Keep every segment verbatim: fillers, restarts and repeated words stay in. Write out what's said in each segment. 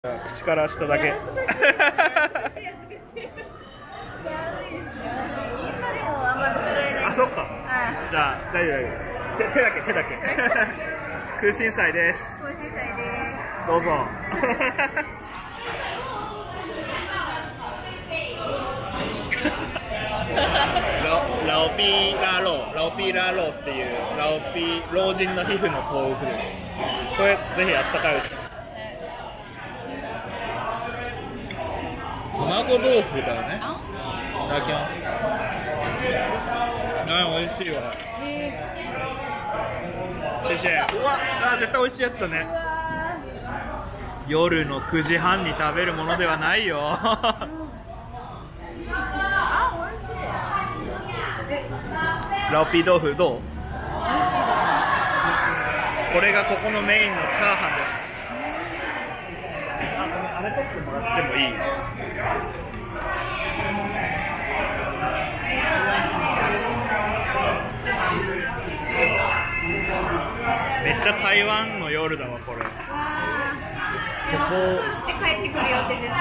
口から下だけ。あ、そっか。じゃあ大丈夫大丈夫。手手だけ手だけ。空心菜です。 空心菜です。 どうぞ。ラオピーラーロー、ラオピーラーローっていうラオピー老人の皮膚の豆腐です。これぜひあったかいうちに。卵豆腐だよね。いただきます。あ、美味しいわ。シェシェ。うわ、あ、絶対美味しいやつだね。夜のくじはんに食べるものではないよ。ラオピー豆腐どう？これがここのメインのチャーハンです。あ、あれ取ってもらってもいい？めっちゃ台湾の夜だわこれ。ここって帰ってくるよって絶対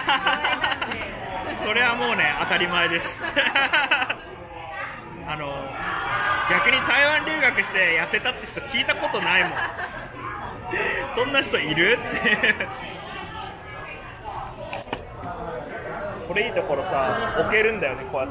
それはもうね当たり前です。あの逆に台湾留学して痩せたって人聞いたことないもん。そんな人いるって。これいいところさ、置けるんだよね、こうやって。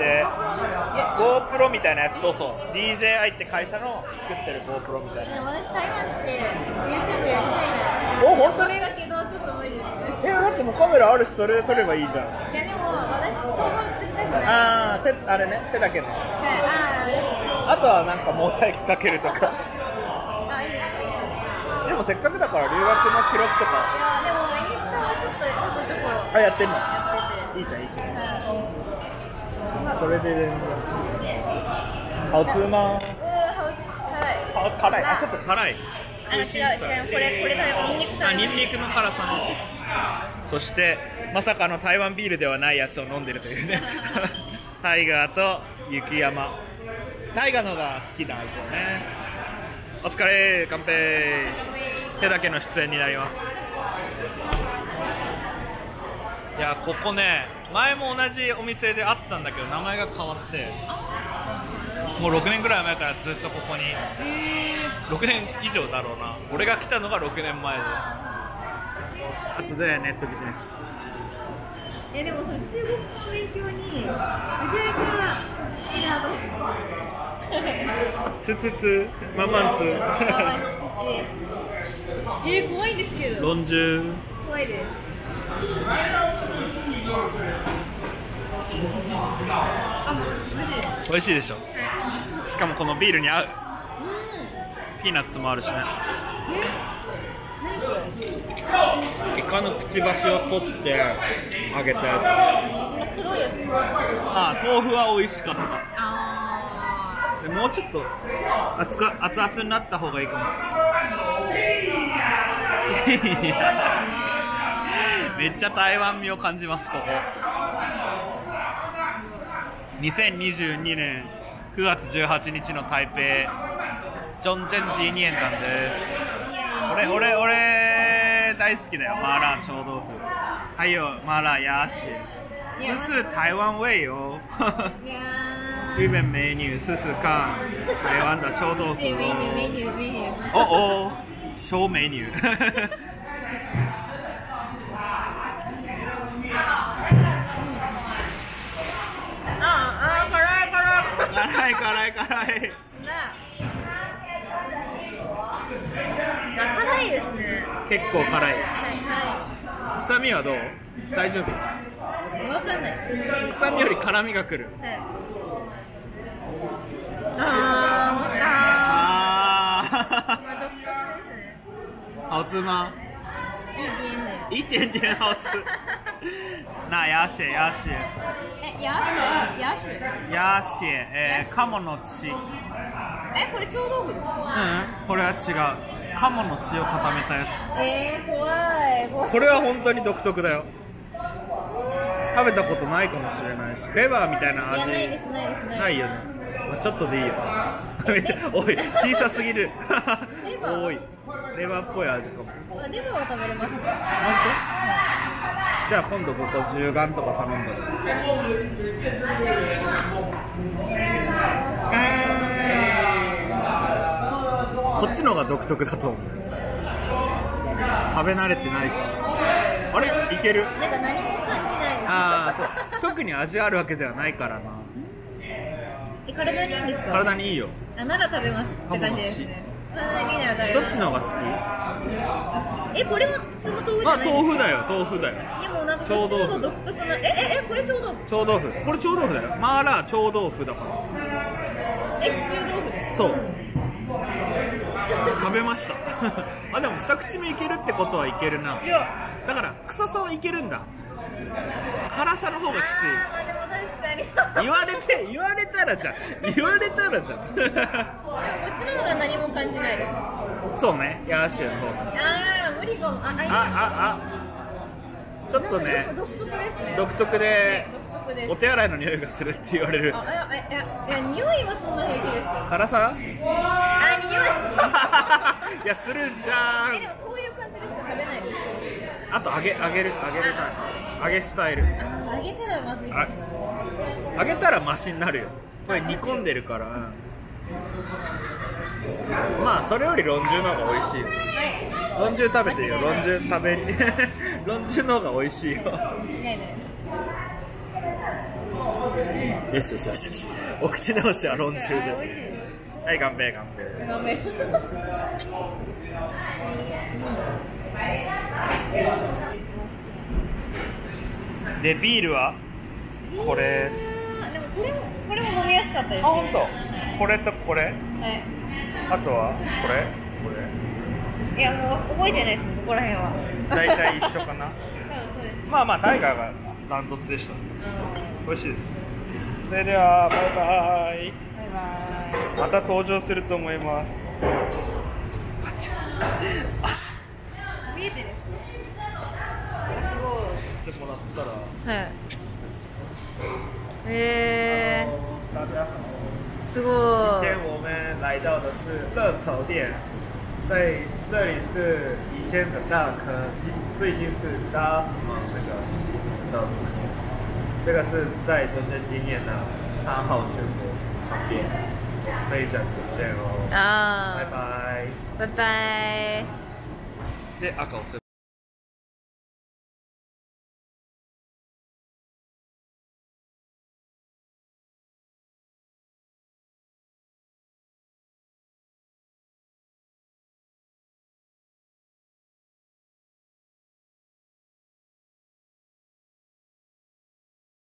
で、GoPro みたいなやつ、そうそう、ディージェーアイ って会社の作ってる GoPro みたいな。 私、台湾って YouTube やりたいな。 お、本当に？ だけど、ちょっと無理です。 え、だってもうカメラあるし、それで撮ればいいじゃん。 いや、でも、私、動画映りたくない。 あー、手、あれね、手だけの。 はい、ああとはなんかモザイクかけるとか。 あ、いいです。 でもせっかくだから留学の記録とか。 いや、でも、インスタはちょっとちょこちょこ。 あ、やってんの？ いいいじゃんいいじゃん。それで全然。ハオツーマン。辛い。あ、ちょっと辛い。 あ、違う違う。これこれニンニク。 あ、ニンニクの辛さの。そしてまさかの台湾ビールではないやつを飲んでるというね。タイガーと雪山。タイガーのが好きなんですよね。お疲れ、乾杯。手だけの出演になります。いや、ここね、前も同じお店であったんだけど名前が変わって、もうろくねんぐらい前からずっとここに、ろくねん以上だろうな。俺が来たのがろくねんまえで、あとでネットビジネス。 え、でもその中国語の勉強にめちゃめちゃいいなと思って。 つつつ、まんまんつ。 えー、怖いんですけど。 論中。 怖いです。 美味しいでしょ。しかもこのビールに合う。ピーナッツもあるしね。イカのくちばしを取って揚げたやつ。 黒いやつ。 ああ、豆腐は美味しかった。 あでもうちょっと熱か熱々になった方がいいかも。めっちゃ台湾味を感じます。ここにせんにじゅうにねんくがつじゅうはちにちの台北ジョンチェンジーニエンタンです。俺俺俺大好きだよ、麻辣臭豆腐。还有麻辣鸭血，这是台湾味哦。日本美女试试看台湾的臭豆腐美女美女美女。 哦哦，臭美女。辛い辛い辛い。 辛いですね。 結構辛い。 はい。 臭みはどう？大丈夫？ わかんない。 臭みより辛みがくる。 はい。あー、 ハオツーマン。一点点好吃。那鸭血鸭血。 え、鸭血鸭血。 鸭血、えー、鴨の血。 え、これ臭豆腐ですか？ うん、これは違う。鴨の血を固めたやつ。 えー、怖い怖い。 これは本当に独特だよ。食べたことないかもしれないし、レバーみたいな味。 いや、ないですないですない。 ないよね。まあ、ちょっとでいいよ。 めっちゃ多い、小さすぎる。 レバー多い。レバーっぽい味かも。 あレバーは食べれますか？ 本当？じゃあ今度ここ獣眼とか頼んだら。こっちの方が独特だと思う。食べ慣れてないし。あれいける？ なんか何も感じない。 ああそう。特に味あるわけではないからな。 え体にいいんですか？ 体にいいよ。 あなら食べますって感じですね。体にいいなら食べます。 どっちの方が好き？ えこれは普通の豆腐じゃまあないですか？ 豆腐だよ、豆腐だよ。 でもなんかこっちの方が独特な。えええこれちょうど臭豆腐。これ臭豆腐だよ。マーラー臭豆腐だから。 え臭豆腐ですか？ そう食べましたあでも二口目いけるってことはいけるな。 いやだから臭さはいけるんだ。辛さの方がきつい。 あーでも確かに言われて言われたらじゃん言われたらじゃんでもこっちの方が何も感じないです。 そうね、ヤーシュの方が。 ああ無理かも。あああああちょっとねなんか独特ですね。 独特で独特です。 お手洗いの匂いがするって言われる。 あいやいやいや匂いはそんな平気ですよ。 辛さあ匂いいやするじゃん。 えでもこういう感じでしか食べないです。 あと揚げ揚げる揚げるな揚げスタイル。 あ揚げたらまずいです。 揚げたらマシになるよ。これ煮込んでるから。まあそれよりロンジュの方が美味しいよ。ロンジュ食べてよ。ロンジュ食べりロンジュの方が美味しいよ。 いないない。 よしよしよしよし。お口直しはロンジュあ美味しいで。 です。 はい、乾杯乾杯。 ごめん。 でビールはこれ。 でもこれもこれも飲みやすかったです。 あ本当。これとこれ。 はい。 あとはこれこれ。 いやもう覚えてないですここら辺は。 大体一緒かな。 多分そうです。 まあまあタイガーがダントツでした。 うん。 美味しいです。それではバイバイ。 バイバイ。 また登場すると思います。 見えてるんですか？すごい。 ってもらったら。 はい。え大家好。 ー、すごい。 今天我们来到的是热炒店，在这里是以前的大坑，最近是搭什么那个不知道。这个是在中正纪念的三号全国旁边，非常推荐哦。 あ拜拜。 ー。バイバイ。 で赤を押せば。